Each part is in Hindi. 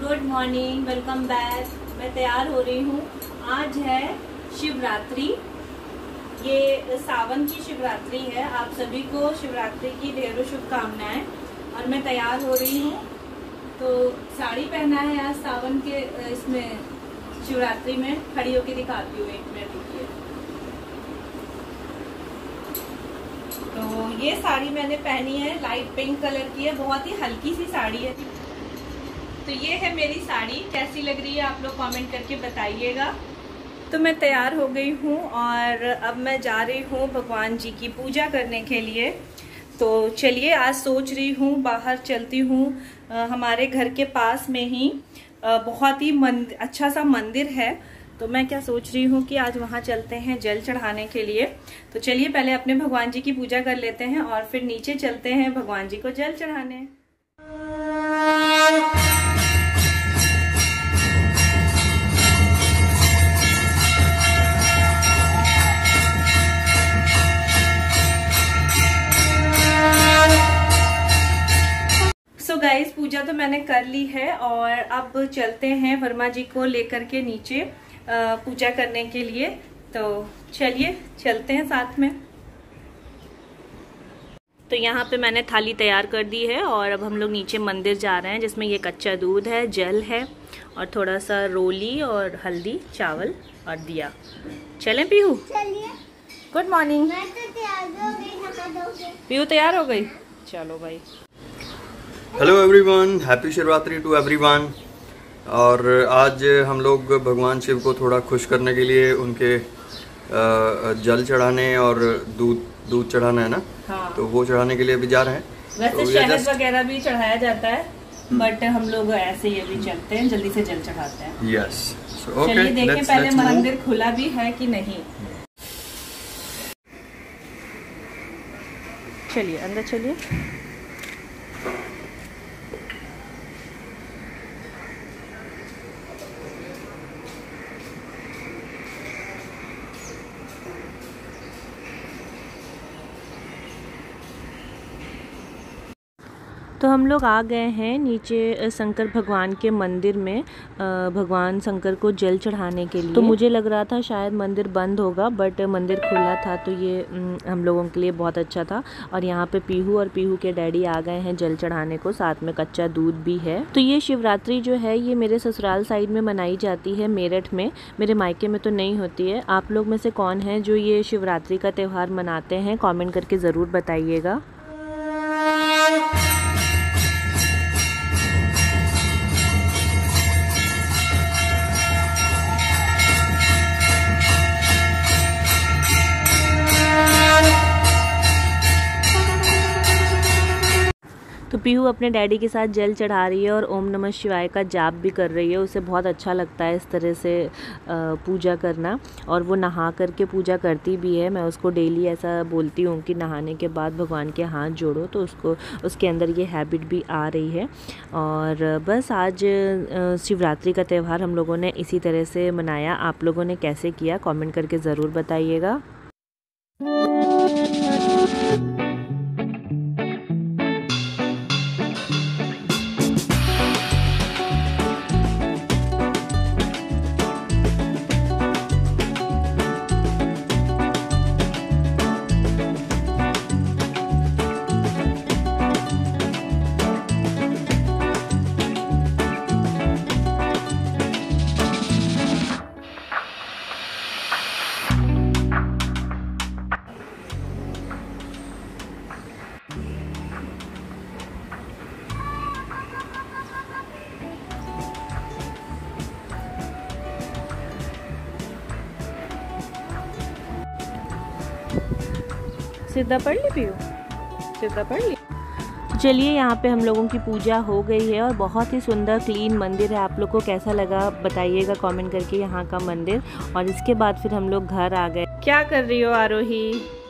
Good morning, welcome back. मैं तैयार हो रही हूँ। आज है शिवरात्रि, ये सावन की शिवरात्रि है। आप सभी को शिवरात्रि की ढेरों शुभकामनाएं। और मैं तैयार हो रही हूँ, तो साड़ी पहना है आज सावन के इसमें शिवरात्रि में। खड़ी होके दिखाती हूँ, 1 मिनट रुकिए। तो ये साड़ी मैंने पहनी है, लाइट पिंक कलर की है, बहुत ही हल्की सी साड़ी है। तो ये है मेरी साड़ी, कैसी लग रही है आप लोग कमेंट करके बताइएगा। तो मैं तैयार हो गई हूँ और अब मैं जा रही हूँ भगवान जी की पूजा करने के लिए। तो चलिए, आज सोच रही हूँ बाहर चलती हूँ। हमारे घर के पास में ही बहुत ही अच्छा सा मंदिर है, तो मैं क्या सोच रही हूँ कि आज वहाँ चलते हैं जल चढ़ाने के लिए। तो चलिए, पहले अपने भगवान जी की पूजा कर लेते हैं और फिर नीचे चलते हैं भगवान जी को जल चढ़ाने। सो गाइस, पूजा तो मैंने कर ली है और अब चलते हैं वर्मा जी को लेकर के नीचे पूजा करने के लिए। तो चलिए चलते हैं साथ में। तो यहाँ पे मैंने थाली तैयार कर दी है और अब हम लोग नीचे मंदिर जा रहे हैं, जिसमें ये कच्चा दूध है, जल है और थोड़ा सा रोली और हल्दी, चावल और दिया। चलें पीहू? चलिए। Good morning. मैं तो तैयार हो गई, नहा दोगे? पीहू तैयार हो गई? चलो भाई। Hello everyone, happy Shivratri to everyone. और आज हम लोग भगवान शिव को थोड़ा खुश करने के लिए उनके जल चढ़ाने और दूध चढ़ाना है ना। हाँ। तो वो चढ़ाने के लिए अभी जा रहे हैं। वैसे तो शहद वगैरह भी चढ़ाया जाता है, बट हम लोग ऐसे ही अभी चलते हैं, जल्दी से जल चढ़ाते हैं। यस, चलिए देखें पहले मंदिर खुला भी है कि नहीं। चलिए अंदर चलिए। तो हम लोग आ गए हैं नीचे शंकर भगवान के मंदिर में, भगवान शंकर को जल चढ़ाने के लिए। तो मुझे लग रहा था शायद मंदिर बंद होगा, बट मंदिर खुला था, तो ये हम लोगों के लिए बहुत अच्छा था। और यहाँ पे पीहू और पीहू के डैडी आ गए हैं जल चढ़ाने को, साथ में कच्चा दूध भी है। तो ये शिवरात्रि जो है ये मेरे ससुराल साइड में मनाई जाती है, मेरठ में। मेरे मायके में तो नहीं होती है। आप लोग में से कौन है जो ये शिवरात्रि का त्यौहार मनाते हैं? कॉमेंट करके ज़रूर बताइएगा। तो पीहू अपने डैडी के साथ जल चढ़ा रही है और ओम नमः शिवाय का जाप भी कर रही है। उसे बहुत अच्छा लगता है इस तरह से पूजा करना, और वो नहा करके पूजा करती भी है। मैं उसको डेली ऐसा बोलती हूँ कि नहाने के बाद भगवान के हाथ जोड़ो, तो उसके अंदर ये हैबिट भी आ रही है। और बस आज शिवरात्रि का त्यौहार हम लोगों ने इसी तरह से मनाया। आप लोगों ने कैसे किया कमेंट करके ज़रूर बताइएगा। सीधा पढ़ ली पीहू? सीधा पढ़ ली? चलिए, यहाँ पे हम लोगों की पूजा हो गई है और बहुत ही सुंदर क्लीन मंदिर है। आप लोग को कैसा लगा बताइएगा कमेंट करके यहाँ का मंदिर। और इसके बाद फिर हम लोग घर आ गए। क्या कर रही हो आरोही?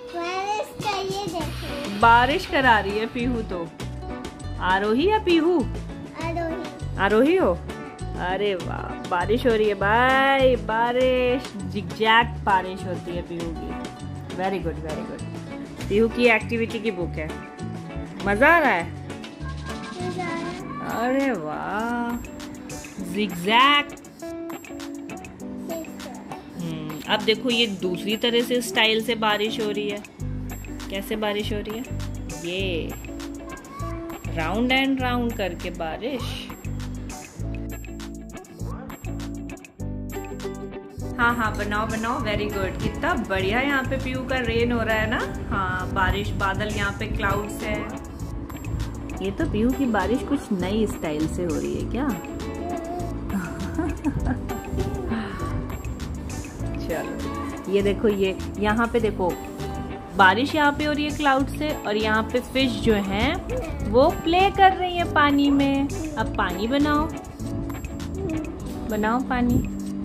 बारिश करा रही है पीहू। तो आरोही या पीहू? आरोही हो? अरे वाह, बारिश हो रही है भाई, बारिश जिगजैग बारिश होती है पीहू की। Very good very good. Pihu की एक्टिविटी की बुक है, मजा आ रहा है? अरे वाह, zigzag। अब देखो ये दूसरी तरह से स्टाइल से बारिश हो रही है। कैसे बारिश हो रही है? ये राउंड एंड राउंड करके बारिश। हाँ हाँ, बनाओ बनाओ, वेरी गुड। कितना बढ़िया यहाँ पे पीयू का रेन हो रहा है ना। हाँ, बारिश, बादल, यहाँ पे क्लाउड्स है। ये तो पीयू की बारिश कुछ नई स्टाइल से हो रही है क्या? चलो ये देखो, ये यहाँ पे देखो बारिश यहाँ पे हो रही है क्लाउड से, और यहाँ पे फिश जो हैं वो प्ले कर रही है पानी में। अब पानी बनाओ, बनाओ पानी।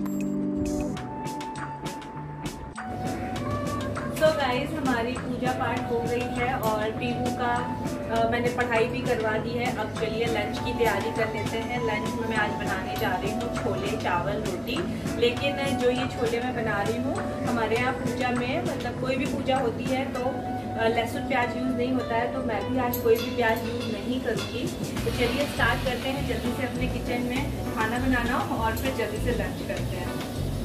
तो गाइस हमारी पूजा पाठ हो गई है और पीहू का मैंने पढ़ाई भी करवा दी है। अब चलिए लंच की तैयारी कर लेते हैं। लंच में मैं आज बनाने जा रही हूँ छोले, चावल, रोटी। लेकिन जो ये छोले मैं बना रही हूँ, हमारे यहाँ पूजा में, मतलब कोई भी पूजा होती है तो लहसुन प्याज यूज़ नहीं होता है, तो मैं भी आज कोई भी प्याज यूज़ नहीं करूँगी। तो चलिए स्टार्ट करते हैं जल्दी से अपने किचन में खाना बनाना, और फिर जल्दी से लंच करते हैं।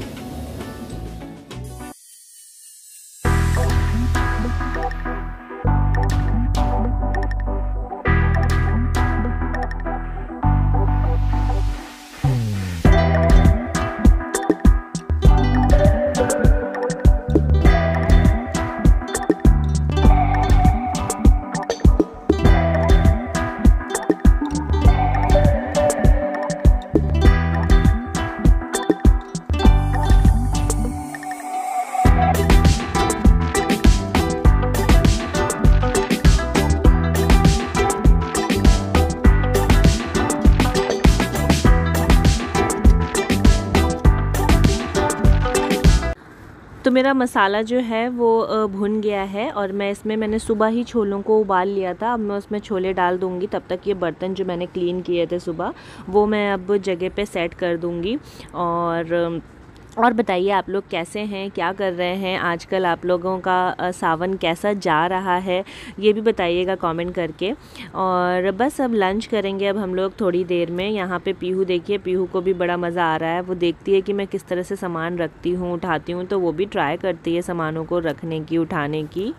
तो मेरा मसाला जो है वो भुन गया है, और मैंने सुबह ही छोलों को उबाल लिया था। अब मैं उसमें छोले डाल दूँगी। तब तक ये बर्तन जो मैंने क्लीन किए थे सुबह, वो मैं अब जगह पे सेट कर दूँगी। और बताइए आप लोग कैसे हैं, क्या कर रहे हैं आजकल? आप लोगों का सावन कैसा जा रहा है, ये भी बताइएगा कमेंट करके। और बस अब लंच करेंगे अब हम लोग थोड़ी देर में। यहाँ पे पीहू देखिए, पीहू को भी बड़ा मज़ा आ रहा है। वो देखती है कि मैं किस तरह से सामान रखती हूँ, उठाती हूँ, तो वो भी ट्राई करती है सामानों को रखने की, उठाने की।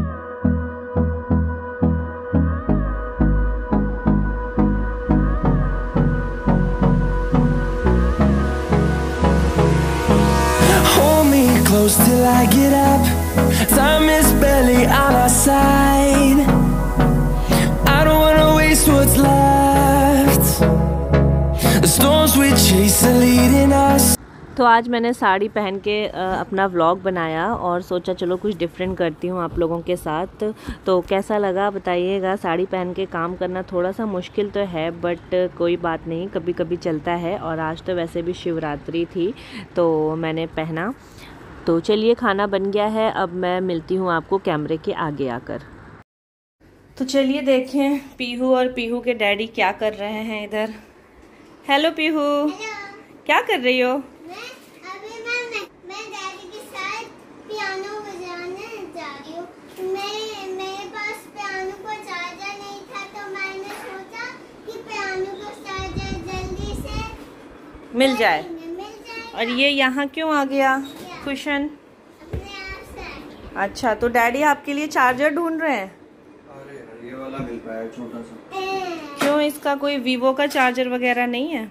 Close till I get up. Time is barely on our side. I don't wanna waste what's left. The storms we chase are leading us. तो आज मैंने साड़ी पहन के अपना व्लॉग बनाया और सोचा चलो कुछ डिफरेंट करती हूँ आप लोगों के साथ। तो कैसा लगा बताइएगा। साड़ी पहन के काम करना थोड़ा सा मुश्किल तो है, बट कोई बात नहीं, कभी कभी चलता है। और आज तो वैसे भी शिवरात्रि थी तो मैंने पहना। तो चलिए खाना बन गया है, अब मैं मिलती हूँ आपको कैमरे के आगे आकर। तो चलिए देखें पीहू और पीहू के डैडी क्या कर रहे हैं इधर। हेलो पीहू। क्या कर रही हो? मैं डैडी के साथ पियानो बजाने जा रही हूँ। मेरे पास पियानो का चार्जर नहीं था, तो मैंने सोचा कि पियानो का चार्जर जल्दी से मिल जाए। और ये यहाँ क्यों आ गया कुशन? अच्छा, तो डैडी आपके लिए चार्जर ढूंढ रहे हैं। अरे ये वाला मिल पाया छोटा सा। क्यों, इसका कोई वीवो का चार्जर वगैरह नहीं है?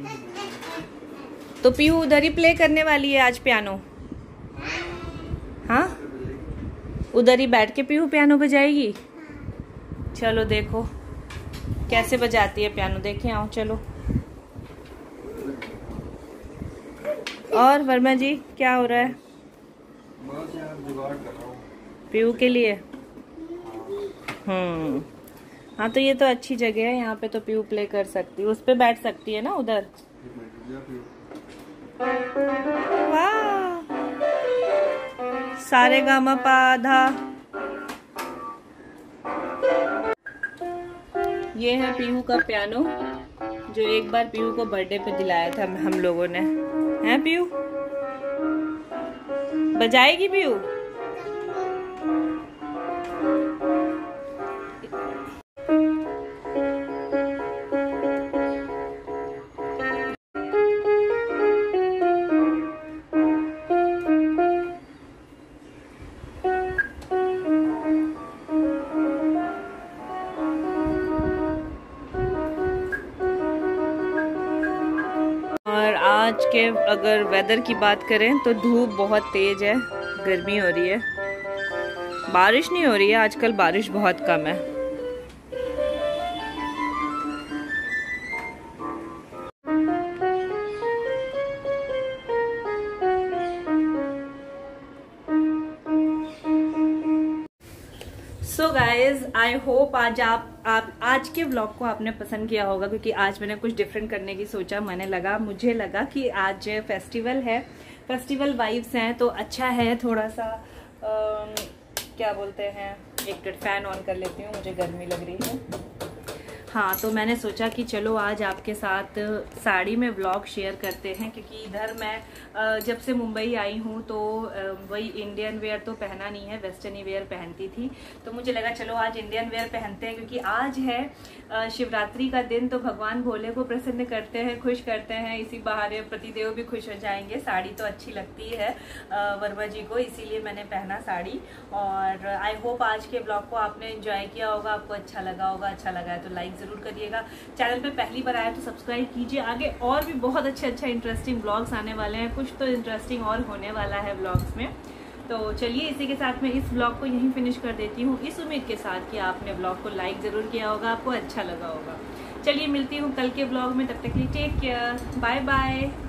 तो पीहू उधर ही प्ले करने वाली है आज पियानो। हाँ, उधर ही बैठ के पीहू पियानो बजाएगी। चलो देखो कैसे बजाती है पियानो, देखें आओ चलो। और वर्मा जी क्या हो रहा है? बस यार जुगाड़ कर रहा हूँ पीहू के लिए। हाँ, तो ये तो अच्छी जगह है, यहाँ पे तो पीहू प्ले कर सकती है, उस पे बैठ सकती है ना उधर। वाह, सारे गामा पा धा। ये है पीहू का पियानो, जो एक बार पीहू को बर्थडे पे दिलाया था हम लोगों ने। हैं पीहू, बजाएगी पीहू? आज के अगर वेदर की बात करें तो धूप बहुत तेज है, गर्मी हो रही है, बारिश नहीं हो रही है आजकल, बारिश बहुत कम है। सो गाइज, आई होप आज आप आज के व्लॉग को आपने पसंद किया होगा, क्योंकि आज मैंने कुछ डिफरेंट करने की सोचा। मुझे लगा कि आज फेस्टिवल है, फेस्टिवल वाइब्स हैं, तो अच्छा है थोड़ा सा क्या बोलते हैं, एक मिनट फैन ऑन कर लेती हूँ, मुझे गर्मी लग रही है। हाँ, तो मैंने सोचा कि चलो आज आपके साथ साड़ी में व्लॉग शेयर करते हैं, क्योंकि इधर मैं जब से मुंबई आई हूँ तो वही इंडियन वेयर तो पहना नहीं है, वेस्टर्न वेयर पहनती थी, तो मुझे लगा चलो आज इंडियन वेयर पहनते हैं, क्योंकि आज है शिवरात्रि का दिन, तो भगवान भोले को प्रसन्न करते हैं, खुश करते हैं, इसी बहाने पतिदेव भी खुश हो जाएंगे। साड़ी तो अच्छी लगती है वर्मा जी को, इसीलिए मैंने पहना साड़ी। और आई होप आज के ब्लॉग को आपने एंजॉय किया होगा, आपको अच्छा लगा होगा। अच्छा लगा है तो लाइक जरूर करिएगा, चैनल पे पहली बार आया तो सब्सक्राइब कीजिए। आगे और भी बहुत अच्छे इंटरेस्टिंग ब्लॉग्स आने वाले हैं, कुछ तो इंटरेस्टिंग और होने वाला है ब्लॉग्स में। तो चलिए इसी के साथ मैं इस ब्लॉग को यहीं फिनिश कर देती हूँ, इस उम्मीद के साथ कि आपने ब्लॉग को लाइक जरूर किया होगा, आपको अच्छा लगा होगा। चलिए मिलती हूँ कल के ब्लॉग में, तब तक के लिए टेक केयर, बाय बाय।